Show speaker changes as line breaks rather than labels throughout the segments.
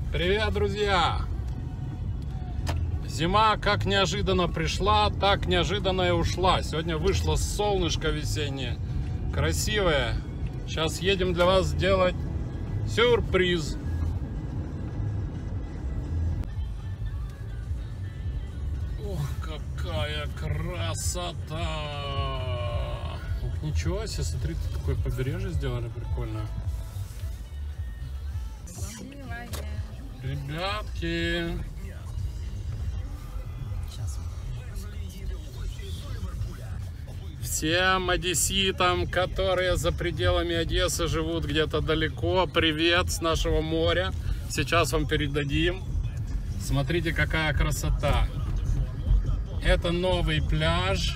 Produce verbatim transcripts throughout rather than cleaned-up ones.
Привет, друзья! Зима как неожиданно пришла, так неожиданно и ушла. Сегодня вышло солнышко весеннее, красивое. Сейчас едем для вас сделать сюрприз. Ох, какая красота! Ух, ничего себе, смотри, какое побережье сделали прикольно. Ребятки, всем одесситам, которые за пределами Одессы живут где-то далеко, привет с нашего моря. Сейчас вам передадим. Смотрите, какая красота. Это новый пляж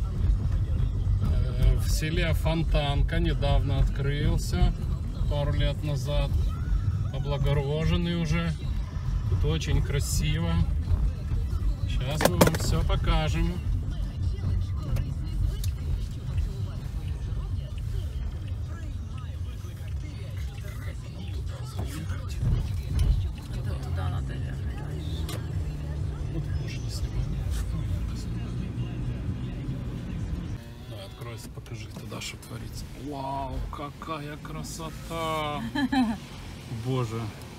в селе Фонтанка, недавно открылся, пару лет назад. Облагороженный уже. Тут очень красиво. Сейчас мы вам все покажем.
Туда надо ехать.
Давай, откройся, покажи туда, что творится. Вау, какая красота! Боже.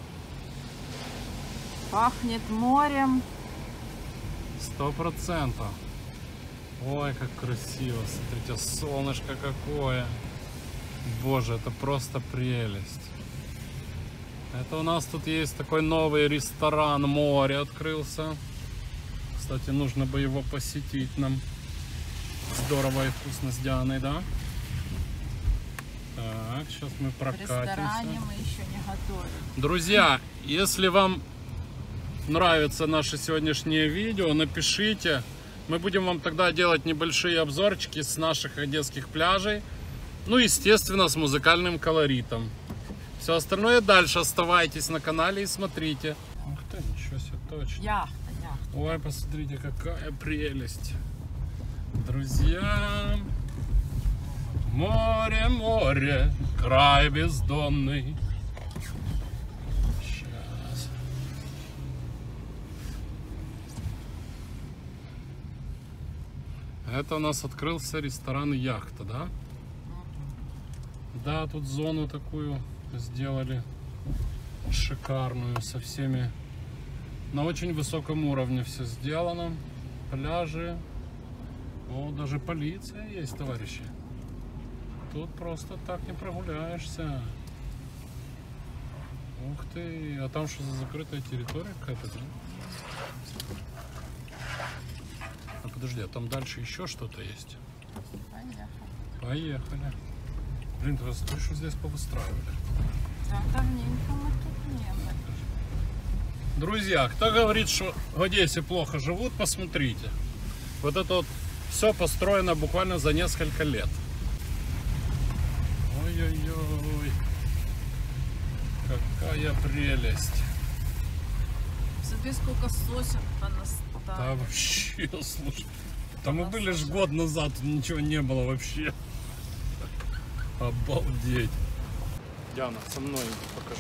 Пахнет морем.
Сто процентов. Ой, как красиво. Смотрите, солнышко какое. Боже, это просто прелесть. Это у нас тут есть такой новый ресторан «Море» открылся. Кстати, нужно бы его посетить нам. Здорово и вкусно с Дианой, да? Так, сейчас мы прокатимся.
В ресторане мы еще не готовим.
Друзья, если вам нравится наше сегодняшнее видео, напишите. Мы будем вам тогда делать небольшие обзорчики с наших одесских пляжей. Ну, естественно, с музыкальным колоритом. Все остальное дальше оставайтесь на канале и смотрите. Ух ты, ничего себе, точно.
Яхта, яхта.
Ой, посмотрите, какая прелесть. Друзья, море, море, край бездонный. Сейчас. Это у нас открылся ресторан «Яхта», да? Да, тут зону такую сделали шикарную, со всеми, на очень высоком уровне все сделано. Пляжи. О, даже полиция есть, товарищи. Тут просто так не прогуляешься. Ух ты, а там что за закрытая территория какая-то, да? А подожди, а там дальше еще что-то есть?
Поехали.
Поехали. Блин, ты смотри, что здесь повыстраивали.
Да, давненько мы тут не были.
Друзья, кто говорит, что в Одессе плохо живут, посмотрите. Вот это вот все построено буквально за несколько лет. Ой-ой-ой. Какая прелесть.
Смотри, сколько сосен
Да
понаставили.
вообще, слушай. Там мы были ж год назад, ничего не было вообще. Обалдеть. Диана, со мной покажу.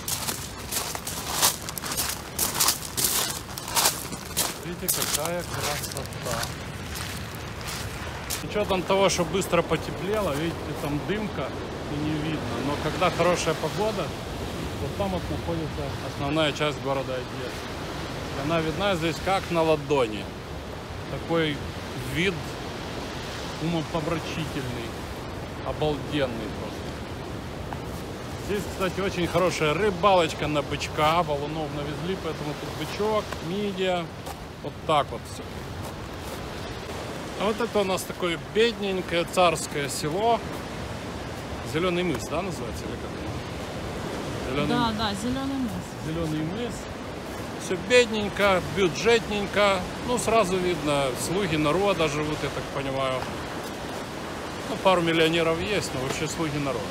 Видите, какая красота. С учетом того, что быстро потеплело, видите, там дымка и не видно. Но когда хорошая погода, вот там вот находится основная часть города Одессы. И она видна здесь как на ладони. Такой вид умопомрачительный, обалденный просто. Здесь, кстати, очень хорошая рыбалочка на бычка. Валунов навезли, поэтому тут бычок, мидия. Вот так вот все. А вот это у нас такое бедненькое царское село. Зеленый мыс, да, называется? Или как? Зеленый...
Да, да, зеленый мыс.
Зеленый мыс. Все бедненько, бюджетненько. Ну, сразу видно, слуги народа живут, я так понимаю. Ну, пару миллионеров есть, но вообще слуги народа.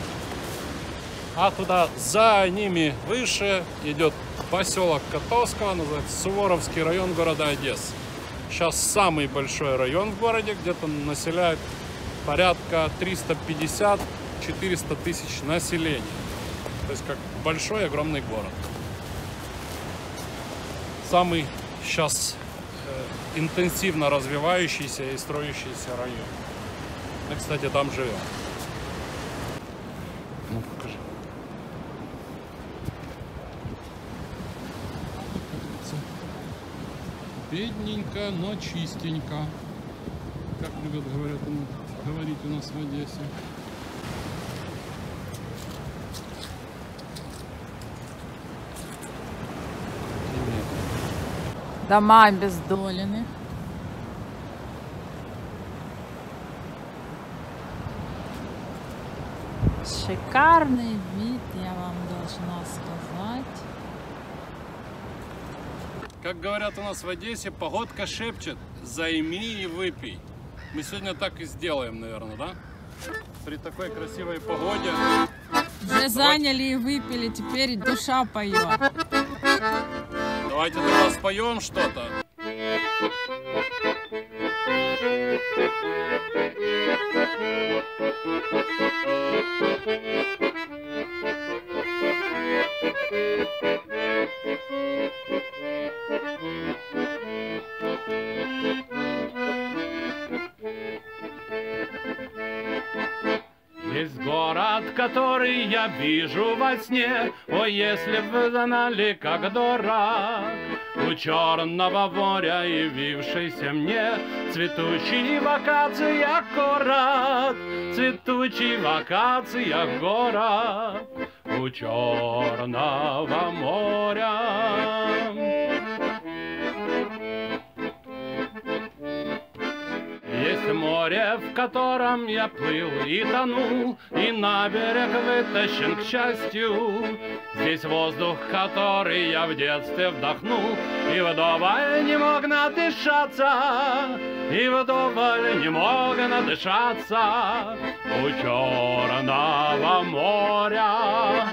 А туда за ними выше идет поселок Котовского, называется Суворовский район города Одессы. Сейчас самый большой район в городе, где-то населяет порядка триста пятьдесят — четыреста тысяч населения. То есть как большой огромный город. самый сейчас э, интенсивно развивающийся и строящийся район. Мы, кстати, там живем. Ну, покажи. Бедненько, но чистенько. Как любят говорят, говорить у нас в Одессе.
Дома обездолены. Шикарный вид, я вам должна сказать.
Как говорят у нас в Одессе, погодка шепчет: займи и выпей. Мы сегодня так и сделаем, наверное, да? При такой красивой погоде.
Уже заняли и выпили, теперь душа поет.
Давайте тогда споем что-то.
Есть город, который я вижу во сне, о, если б вы знали, как дорог. У черного моря явившийся мне цветущий в акациях город, цветущий в акациях город у черного моря. Есть море, в котором я плыл и тонул, и на берег вытащен, к счастью. Здесь воздух, который я в детстве вдохнул, и вдоволь не мог надышаться, и вдоволь не мог надышаться у черного моря.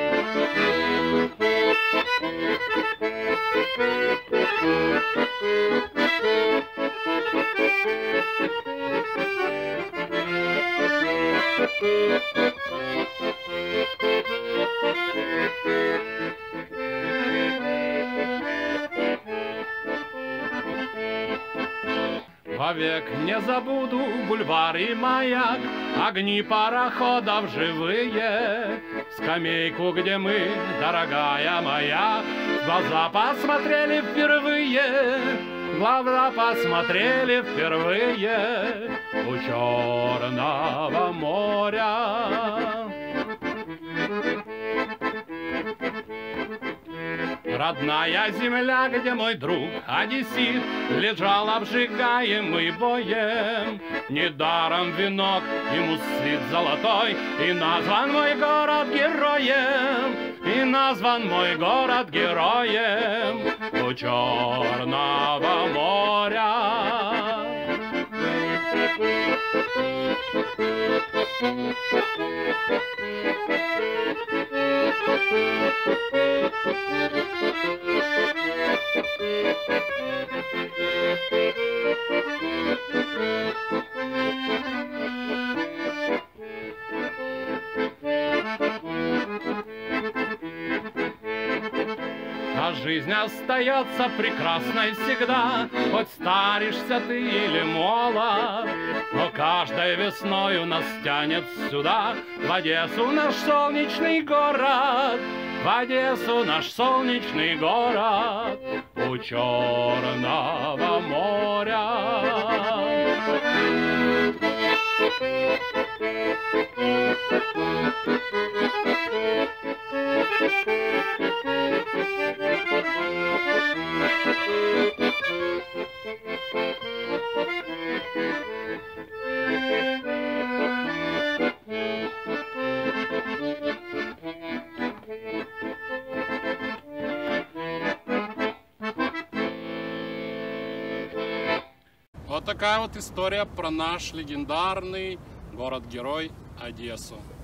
Вовек не забуду бульвар и маяк, огни пароходов живые, скамейку, где мы, дорогая моя, в глаза посмотрели впервые, в глаза посмотрели впервые у черного моря. Родная земля, где мой друг одессит лежал обжигаемый боем. Недаром венок ему свит золотой, и назван мой город героем, и назван мой город героем у черного моря. А жизнь остается прекрасной всегда, хоть старишься ты или молод. Но каждой весною нас тянет сюда, в Одессу, наш солнечный город, в Одессу, наш солнечный город у черного моря.
Вот такая вот история про наш легендарный город-герой Одессу.